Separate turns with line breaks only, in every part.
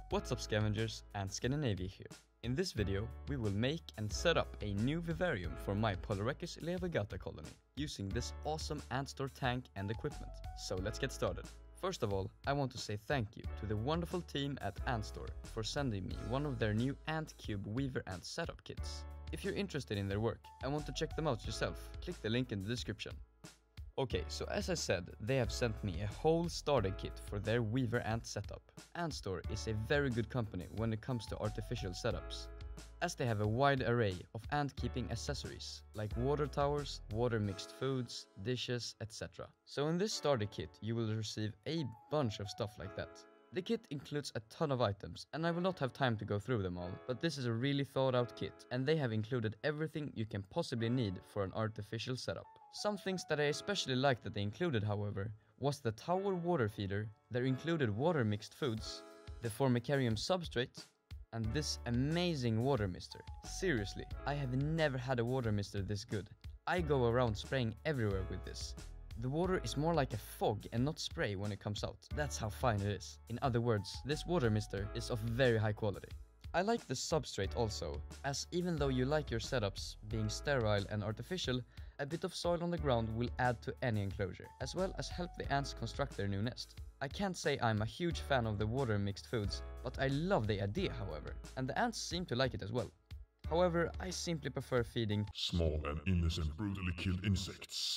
What's up scavengers, and Scandinavia here. In this video, we will make and set up a new vivarium for my Polyrechis leovigata colony, using this awesome ant store tank and equipment. So let's get started. First of all, I want to say thank you to the wonderful team at Antstore for sending me one of their new Ant Cube Weaver Ant setup kits. If you're interested in their work and want to check them out yourself, click the link in the description. Okay, so as I said, they have sent me a whole starter kit for their Weaver Ant setup. Antstore is a very good company when it comes to artificial setups, as they have a wide array of ant keeping accessories like water towers, water mixed foods, dishes, etc. So in this starter kit you will receive a bunch of stuff like that. The kit includes a ton of items and I will not have time to go through them all, but this is a really thought out kit and they have included everything you can possibly need for an artificial setup. Some things that I especially liked that they included, however, was the tower water feeder, their included water mixed foods, the Formicarium substrate, and this amazing water mister. Seriously, I have never had a water mister this good. I go around spraying everywhere with this. The water is more like a fog and not spray when it comes out. That's how fine it is. In other words, this water mister is of very high quality. I like the substrate also, as even though you like your setups being sterile and artificial, a bit of soil on the ground will add to any enclosure, as well as help the ants construct their new nest. I can't say I'm a huge fan of the water mixed foods, but I love the idea however, and the ants seem to like it as well. However, I simply prefer feeding
small and innocent brutally killed insects.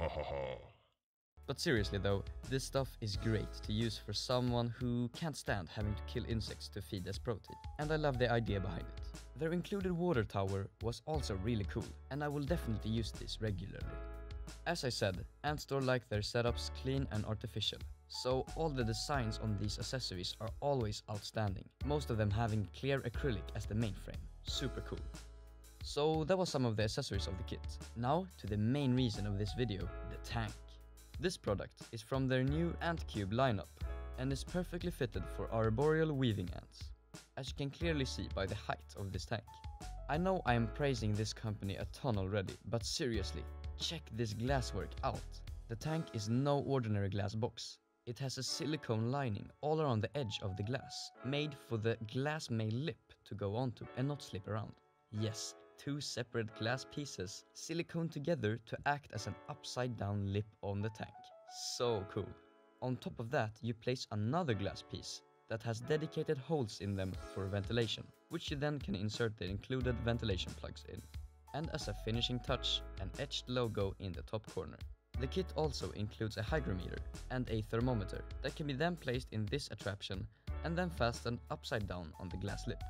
But seriously though, this stuff is great to use for someone who can't stand having to kill insects to feed as protein, and I love the idea behind it. Their included water tower was also really cool, and I will definitely use this regularly. As I said, Antstore like their setups clean and artificial, so all the designs on these accessories are always outstanding, most of them having clear acrylic as the main frame. Super cool. So that was some of the accessories of the kit. Now to the main reason of this video, the tank. This product is from their new Ant Cube lineup and is perfectly fitted for arboreal weaving ants, as you can clearly see by the height of this tank. I know I am praising this company a ton already, but seriously, check this glasswork out. The tank is no ordinary glass box. It has a silicone lining all around the edge of the glass, made for the glass mail lip to go onto and not slip around. Yes, two separate glass pieces silicone together to act as an upside down lip on the tank. So cool. On top of that you place another glass piece that has dedicated holes in them for ventilation, which you then can insert the included ventilation plugs in. And as a finishing touch, an etched logo in the top corner. The kit also includes a hygrometer and a thermometer that can be then placed in this attraction and then fastened upside down on the glass lip.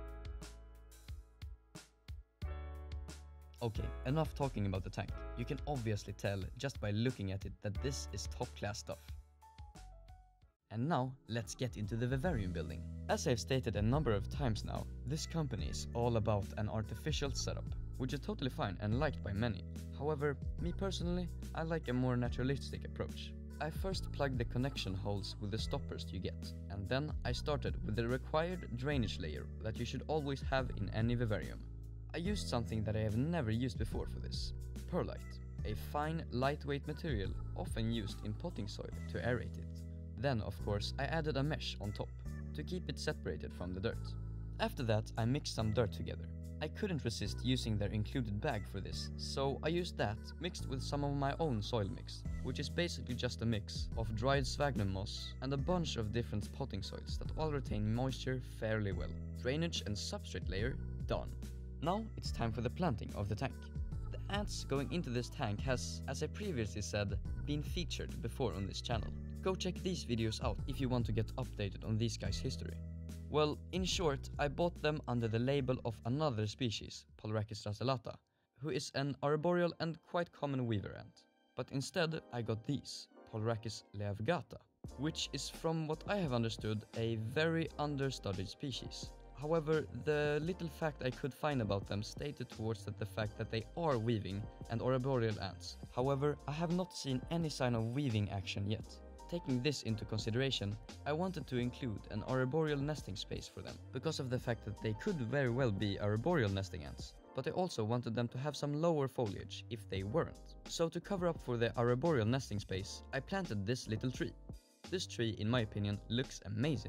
Okay, enough talking about the tank. You can obviously tell just by looking at it that this is top class stuff. And now, let's get into the vivarium building. As I've stated a number of times now, this company is all about an artificial setup, which is totally fine and liked by many. However, me personally, I like a more naturalistic approach. I first plugged the connection holes with the stoppers you get, and then I started with the required drainage layer that you should always have in any vivarium. I used something that I have never used before for this, perlite, a fine, lightweight material often used in potting soil to aerate it. Then, of course, I added a mesh on top to keep it separated from the dirt. After that, I mixed some dirt together. I couldn't resist using their included bag for this, so I used that mixed with some of my own soil mix, which is basically just a mix of dried sphagnum moss and a bunch of different potting soils that all retain moisture fairly well. Drainage and substrate layer done. Now it's time for the planting of the tank. The ants going into this tank has, as I previously said, been featured before on this channel. Go check these videos out if you want to get updated on these guys' history. Well, in short, I bought them under the label of another species, Polyrechis racellata, who is an arboreal and quite common weaver ant. But instead I got these, Polyrechis leovigata, which is, from what I have understood, a very understudied species. However, the little fact I could find about them stated towards the fact that they are weaving and arboreal ants. However, I have not seen any sign of weaving action yet. Taking this into consideration, I wanted to include an arboreal nesting space for them, because of the fact that they could very well be arboreal nesting ants, but I also wanted them to have some lower foliage if they weren't. So to cover up for the arboreal nesting space, I planted this little tree. This tree, in my opinion, looks amazing.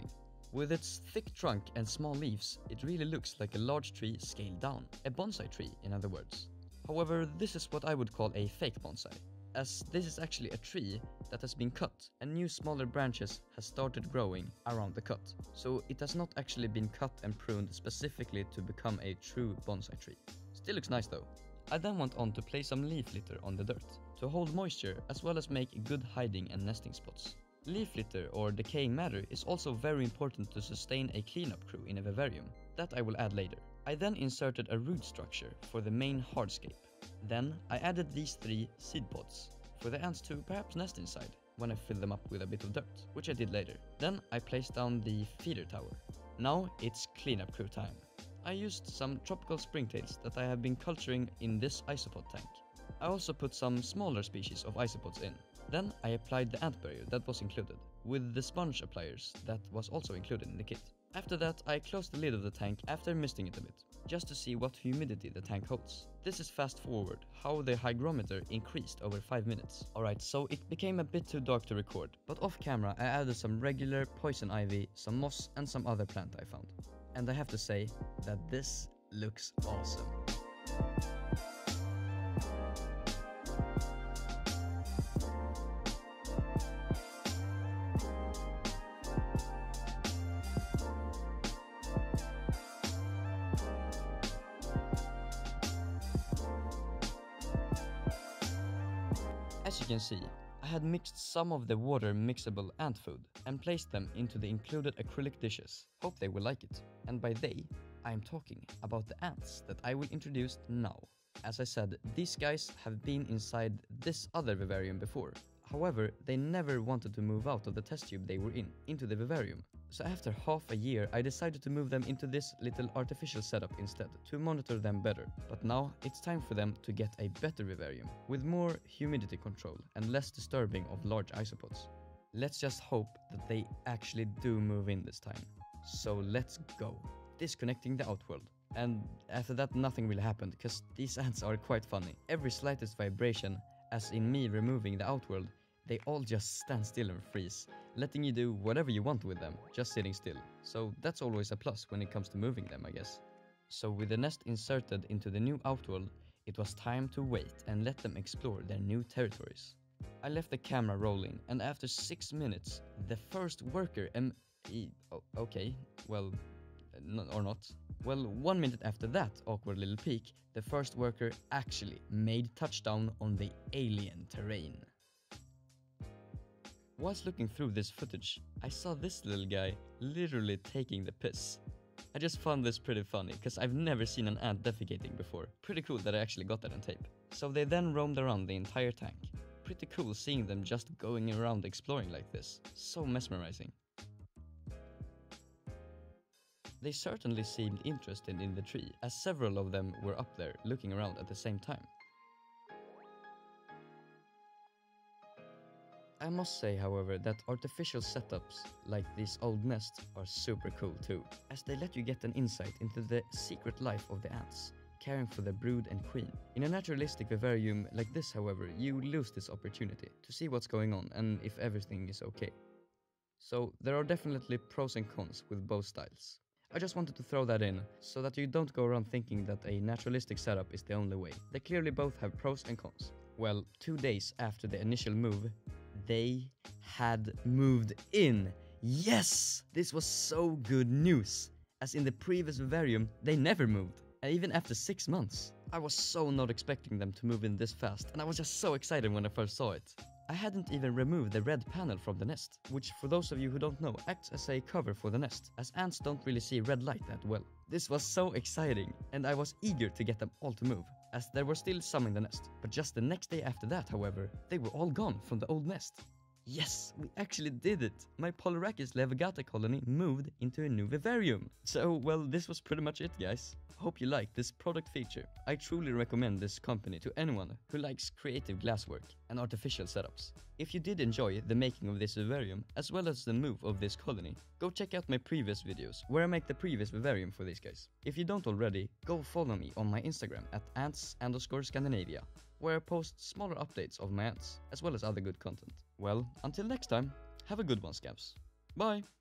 With its thick trunk and small leaves, it really looks like a large tree scaled down. A bonsai tree, in other words. However, this is what I would call a fake bonsai, as this is actually a tree that has been cut and new smaller branches has started growing around the cut. So it has not actually been cut and pruned specifically to become a true bonsai tree. Still looks nice though. I then went on to place some leaf litter on the dirt to hold moisture as well as make good hiding and nesting spots. Leaf litter or decaying matter is also very important to sustain a cleanup crew in a vivarium. That I will add later. I then inserted a root structure for the main hardscape. Then I added these 3 seed pods for the ants to perhaps nest inside when I fill them up with a bit of dirt, which I did later. Then I placed down the feeder tower. Now it's cleanup crew time. I used some tropical springtails that I have been culturing in this isopod tank. I also put some smaller species of isopods in. Then I applied the ant barrier that was included, with the sponge appliers that was also included in the kit. After that I closed the lid of the tank after misting it a bit, just to see what humidity the tank holds. This is fast forward, how the hygrometer increased over 5 minutes. Alright, so it became a bit too dark to record, but off camera I added some regular poison ivy, some moss and some other plant I found. And I have to say that this looks awesome. As you can see, I had mixed some of the water mixable ant food and placed them into the included acrylic dishes. Hope they will like it. And by they, I am talking about the ants that I will introduce now. As I said, these guys have been inside this other vivarium before. However, they never wanted to move out of the test tube they were in, into the vivarium. So after half a year, I decided to move them into this little artificial setup instead, to monitor them better. But now, it's time for them to get a better vivarium, with more humidity control and less disturbing of large isopods. Let's just hope that they actually do move in this time. So let's go. Disconnecting the outworld. And after that nothing really happened, because these ants are quite funny. Every slightest vibration, as in me removing the outworld, they all just stand still and freeze, letting you do whatever you want with them, just sitting still. So that's always a plus when it comes to moving them, I guess. So with the nest inserted into the new outworld, it was time to wait and let them explore their new territories. I left the camera rolling, and after 6 minutes, the first worker okay, well, or not. Well, 1 minute after that awkward little peek, the first worker actually made touchdown on the alien terrain. Whilst looking through this footage, I saw this little guy literally taking the piss. I just found this pretty funny, because I've never seen an ant defecating before. Pretty cool that I actually got that on tape. So they then roamed around the entire tank. Pretty cool seeing them just going around exploring like this. So mesmerizing. They certainly seemed interested in the tree, as several of them were up there looking around at the same time. I must say, however, that artificial setups like these old nests are super cool too, as they let you get an insight into the secret life of the ants, caring for the brood and queen. In a naturalistic vivarium like this, however, you lose this opportunity to see what's going on and if everything is okay. So there are definitely pros and cons with both styles. I just wanted to throw that in, so that you don't go around thinking that a naturalistic setup is the only way. They clearly both have pros and cons. Well, 2 days after the initial move, they had moved in. Yes! This was so good news, as in the previous vivarium, they never moved. And even after 6 months. I was so not expecting them to move in this fast, and I was just so excited when I first saw it. I hadn't even removed the red panel from the nest, which for those of you who don't know acts as a cover for the nest, as ants don't really see red light that well. This was so exciting, and I was eager to get them all to move, as there were still some in the nest. But just the next day after that, however, they were all gone from the old nest. Yes, we actually did it! My Polyrhachis levigata colony moved into a new vivarium. So, well, this was pretty much it, guys. Hope you liked this product feature. I truly recommend this company to anyone who likes creative glasswork and artificial setups. If you did enjoy the making of this vivarium, as well as the move of this colony, go check out my previous videos, where I make the previous vivarium for these guys. If you don't already, go follow me on my Instagram at ants_Scandinavia, where I post smaller updates of my ants, as well as other good content. Well, until next time, have a good one, scamps. Bye!